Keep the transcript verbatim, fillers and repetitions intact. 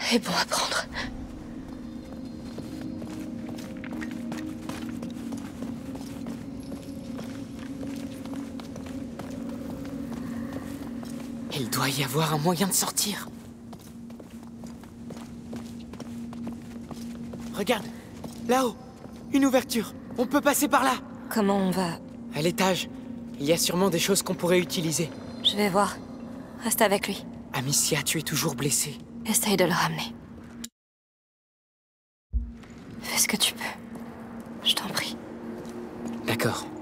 est bon à prendre. Il doit y avoir un moyen de sortir. Regarde, là-haut, une ouverture. On peut passer par là. Comment on va? À l'étage, il y a sûrement des choses qu'on pourrait utiliser. Je vais voir. Reste avec lui. Amicia, tu es toujours blessée. Essaye de le ramener. Fais ce que tu peux. Je t'en prie. D'accord.